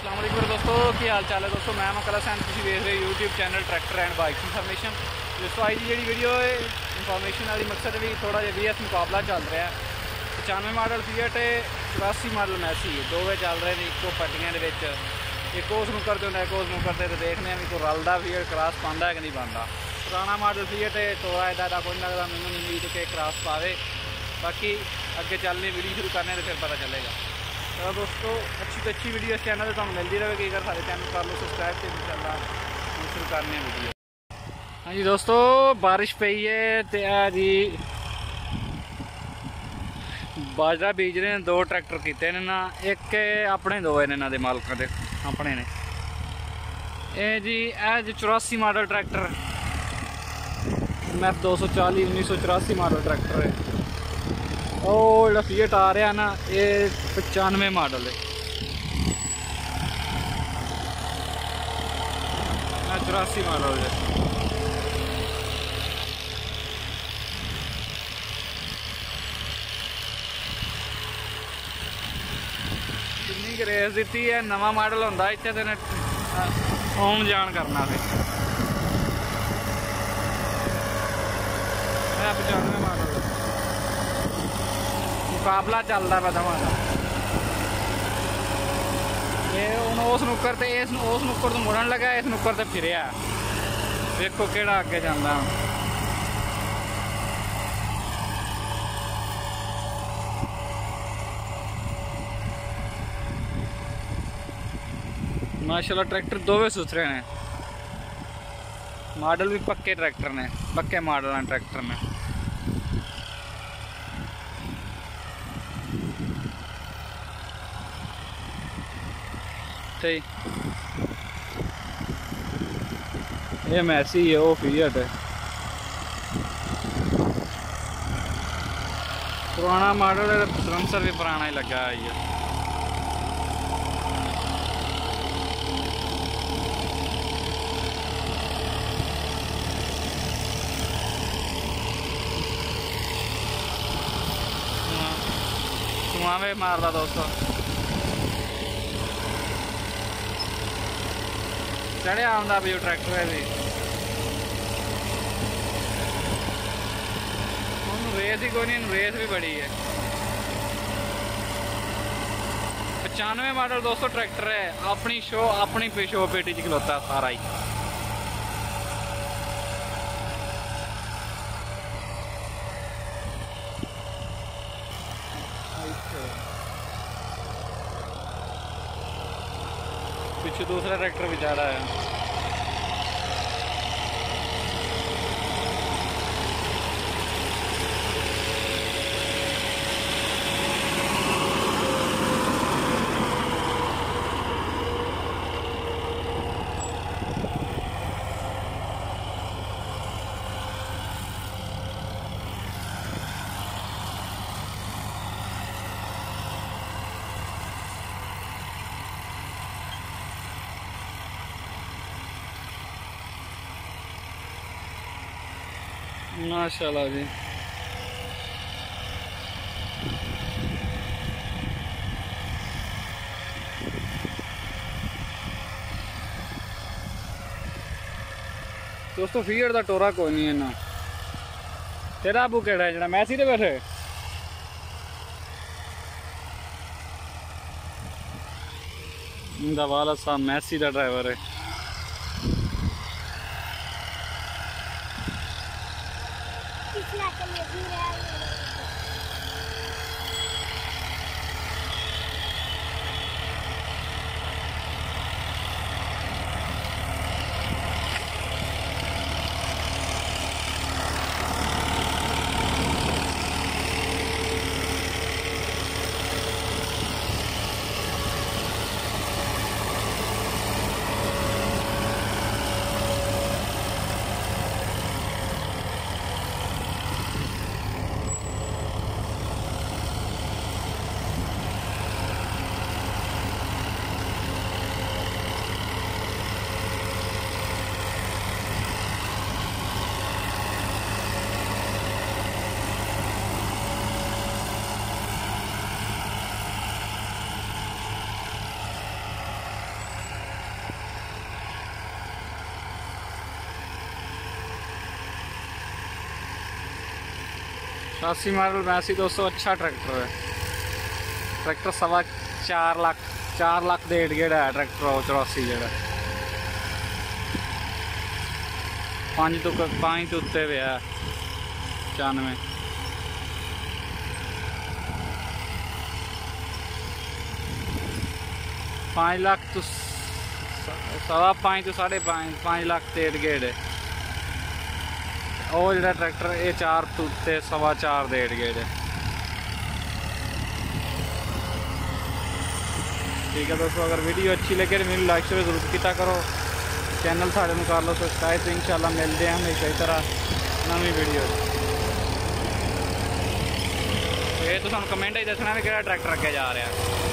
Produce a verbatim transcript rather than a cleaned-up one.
अस्सलाम वालेकुम दोस्तों, की हाल चाल है दोस्तों। मैं मकला सैन, तुम देख रहे हो YouTube channel tractor and bike information. दोस्तों आज की जी वीडियो है इन्फॉर्मेशन वाली मकसद भी थोड़ा जहा वी एस मुकाबला चल रहा है। पचानवे मॉडल फीएट चौरासी मॉडल मैसी दो वे चल रहे हैं इको पट्टियां एक उस नुकर तो एक उस नुकर से देखने भी कोई रलदा फीएट क्रॉस पाँदा है कि नहीं पाँदा। पुराना मॉडल फीएट टोरा इदा कोई नहीं लगता मैंने उम्मीद के क्रॉस पावे। बाकी अगे चलने वीडियो शुरू करने तो फिर पता चलेगा। तो दोस्तों अच्छी तो अच्छी वीडियो इस चैनल पर मिलती रहेगी। अगर सारे चैनल कर लो सब्सक्राइब तो इंशाल्लाह शुरू करने वीडियो। हाँ जी दोस्तों, बारिश पई है तो जी बाजरा बीज रहे हैं। दो ट्रैक्टर किए ना, एक अपने दो है इन्होंने मालकों के अपने ने। ये जी ए जी चौरासी मॉडल ट्रैक्टर एम एफ दो सौ चाली उन्नीस सौ चौरासी मॉडल ट्रैक्टर है। और जो फीएट आ रहा ना ये पचानवे मॉडल है, चौरासी मॉडल है। कितनी रेस दी है, नवा मॉडल होंदा इत्थे ते आउन जान करना थे। पचानवे मॉडल मुकाबला चलता पा दवा का। ये हूँ उस नुक्कर ते इस उस नुक्कर तो मुड़न लगा, इस नुक्कर ते फिरिया। देखो केड़ा अगे जांदा। माशाल्लाह ट्रैक्टर दोवे सुथरे ने, मॉडल भी पक्के ट्रैक्टर ने, पक्के मॉडल हैं ट्रैक्टर ने। ठीक ये मैसी है, वो फीएट है। पुराना मॉडल है, सलेंसर भी पुराना ही लगा है ये। धुआं भी मारदा दोस्तों। चढ़िया आंदा भी ट्रैक्टर है भी रेस ही कोई नहीं, रेस भी बड़ी है। पचानवे मॉडल दोस्तों ट्रैक्टर है, अपनी शो अपनी शो पेटी च खलोता सारा ही। पीछे दूसरा ट्रैक्टर भी जा रहा है। माशाल्लाह जी दोस्तों फीएट का टोरा कोई नहीं है ना। तेरा अबू केड़ा है जरा मैसी दे बैठे? इनका वाला साहब मैसी का ड्राइवर है। अस्सी मॉडल बैसी दोस्तों अच्छा ट्रैक्टर है। ट्रैक्टर सवा चार लाख चार लाख दे गेड़ा है ट्रैक्टर चौरासी जो पाँच तो पाँच तो उत्ते पे है पचानवे पाँच लाख तो सवा पाँच तो साढ़े पाँच पाँच लाख डेढ़ गेड़ है। और जो ट्रैक्टर ये चार तो उत्ते सवा चार डेढ़ गेड़ है। ठीक है दोस्तों, अगर वीडियो अच्छी लगे तो मेरी लाइक शेयर जरूर किया करो। चैनल साढ़े में कर लो सब्सक्राइब। तो इंशाल्लाह मिलते हैं हमेशा इस तरह नवी वीडियो। तो ये तो सानू कमेंट ही दसना भी कि ट्रैक्टर अगे जा रहा है।